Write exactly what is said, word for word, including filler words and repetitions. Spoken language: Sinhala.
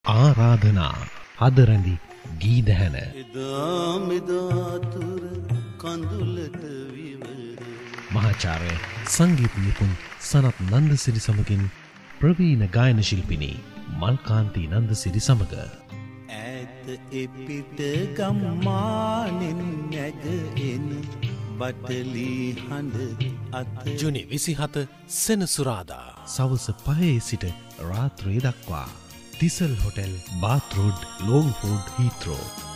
ආරාධනා හදරැඳි ගී දැහැන එදා මෙදා තුර කඳුලට විවර මහාචාර්ය සංගීත නිපුන් සනත් නන්දසිරි සමගින් ප්‍රවීණ ගායන ශිල්පිනී මල්කාන්ති නන්දසිරි සමග ඈත එපිට ගම්මානෙන් නැගෙන බටලි හඬ අත ජුනි විසිහත සෙනසුරාදා සවස පහේ සිට රාත්‍රී දක්වා Thisal hotel Bath Road Longford හීත්‍රෝ